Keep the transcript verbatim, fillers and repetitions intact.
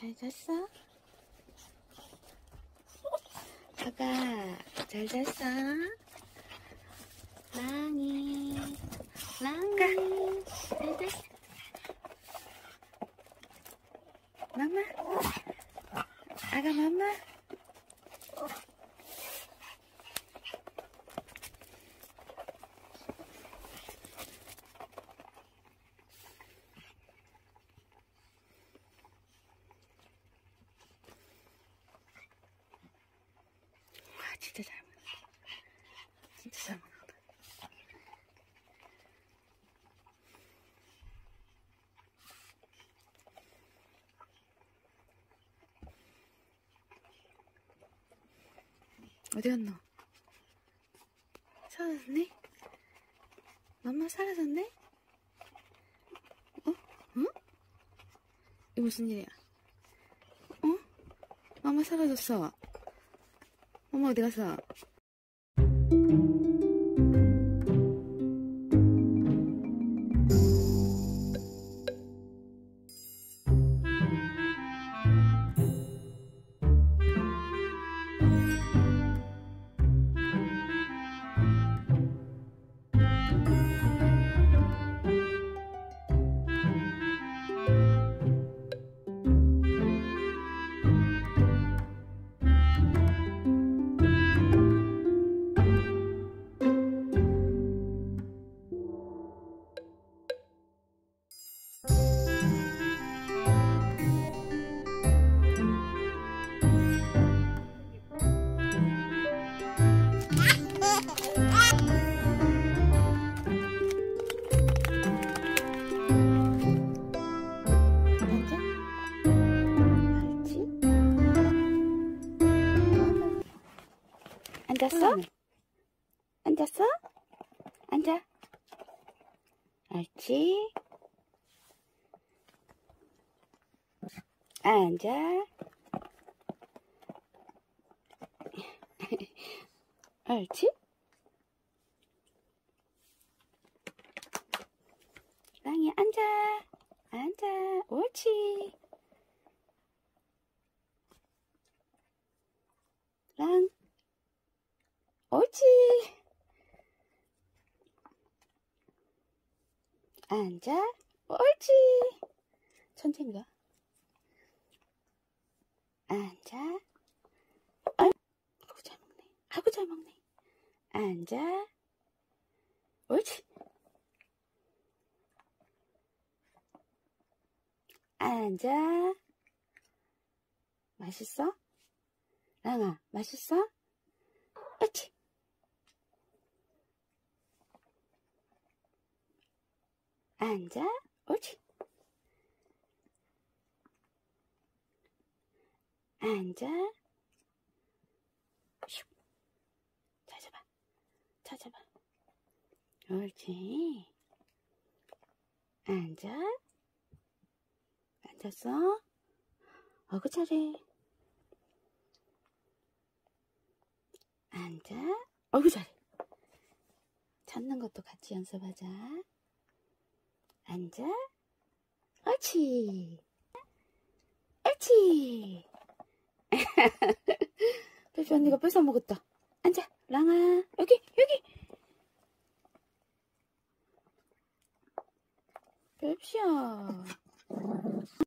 잘 잤어? 아가, 잘 잤어? 랑이, 랑이, 잘 잤어? 맘마? 아가 맘마? 와, 진짜 잘 먹는다. 진짜 잘 먹는다. 어디 갔노? 사라졌네? 맘마 사라졌네? 어? 응? 이거 무슨 일이야? 어? 맘마 사라졌어. 엄마 어디 갔어? 앉았어? 앉았어? 앉아. 옳지. 앉아. 옳지. 랑이 앉아. 앉아. 옳지. 랑. 옳지. 앉아. 옳지. 천천히가. 앉아. 아이고 잘 먹네. 아이고 잘 먹네. 앉아. 옳지. 앉아. 맛있어? 랑아, 맛있어? 옳지. 앉아. 옳지. 앉아. 슉. 찾아봐. 찾아봐. 옳지. 앉아. 앉았어? 어구 잘해. 앉아. 어구 잘해. 찾는 것도 같이 연습하자. 앉아. 옳지. 옳지. 베비 언니가 뺏어 먹었다. 앉아. 랑아. 여기 여기. 베비야.